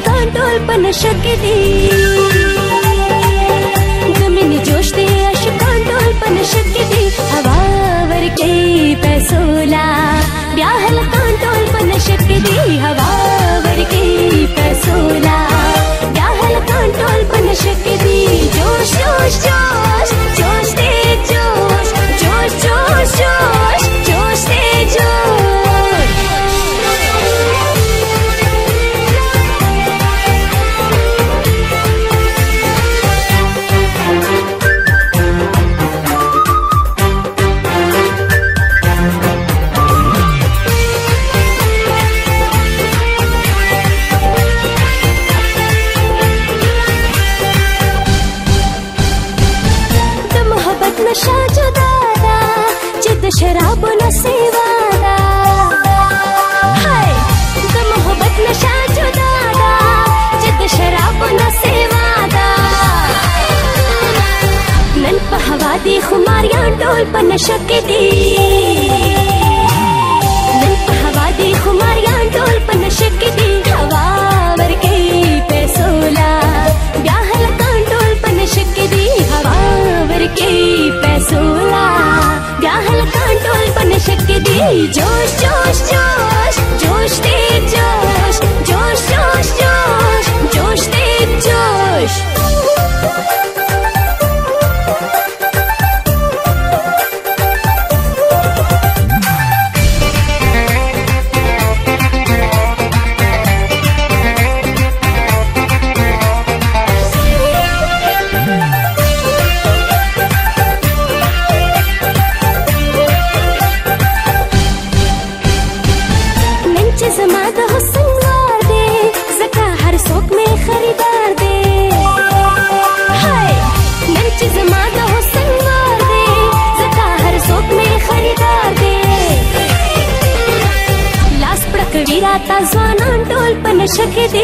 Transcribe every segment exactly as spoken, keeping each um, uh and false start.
कांटोल पण शकदी जमीन जोश दे अश कांटोल पण शकदी हवावर के पैसोला ब्याहल कांटोल पण शकदी हवावर के पैसोला ब्याहल कांटोल पण शकदी जोश जोश जोश जोश दे जोश जोश जोश जोश जोश दे जोश नशा जुदादा जिद शराब न सेवादा हाय तो मोहब्बत नशा जुदादा जिद शराब न सेवादा नन पहवा दी खुमारियां डोल पन शकदी नन पहवा दी खुमारियां डोल पन शकदी हवावर के पैसोला ब्याहल कांटोल पन शकदी हवावर के पैसोला ब्याहल कांटोल पण शकदी जोश जोश जोश जोश दे जोश जोश जोश जोश जोश दे जोश वीराता जवानां डोल पण शकदी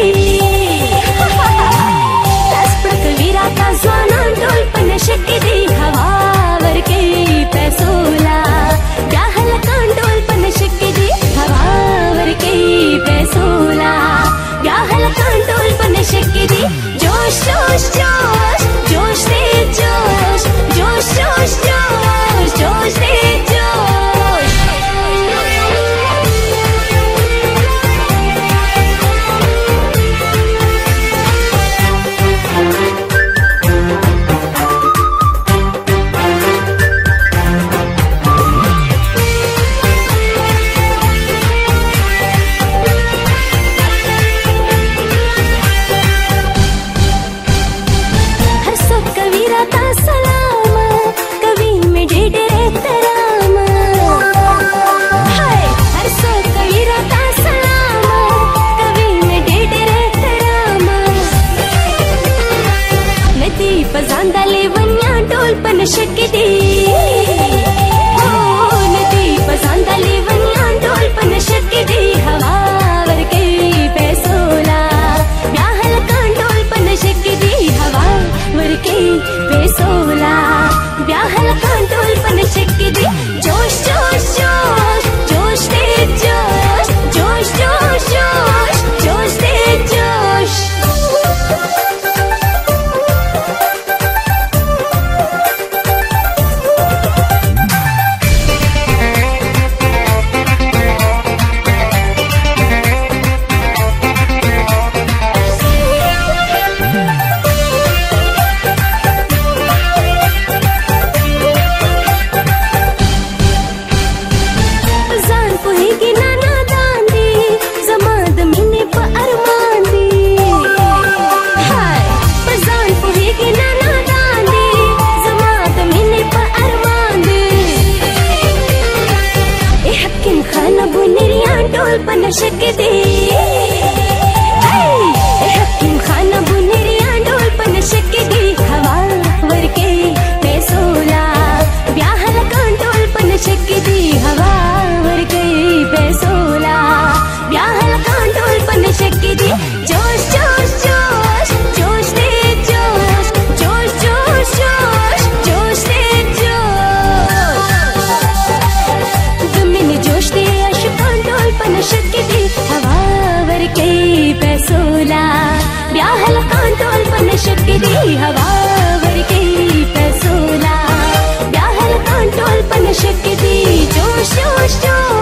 लासपडक वीराता जवानां डोल पण शकदी हवावर के पैसोला ब्याहल कांटोल पण शकदी हवावर के पैसोला ब्याहल कांटोल पण शकदी जोश जोश जोश जोश दे जोश जोश जोश जोश जोश दे जोश पजांदाले वन्या डोल पण शकदी हो नदी पजांदाले वन्या डोल पण शकदी हवावर के पैसोला ब्याहल कांटोल पण शकदी हवावर के पैसोला ब्याहल कांटोल पण शकदी जोश जोश जोश जोश दे जोश जोश जोश जोश जोश दे जोश पण शकदी हकीम खाना बुनेरिया डोल पण शकदी हवावर के पैसोला ब्याहल कांटोल पण शकदी हवावर के पैसोला ब्याहल कांटोल पण शकदी जोश जोश जोश जोश दे जोश जोश जोश जोश जोश दे जोश जमीन जोश दे अश कांटोल पण शकदी हवा पण शक्य ती जोश जोश जोश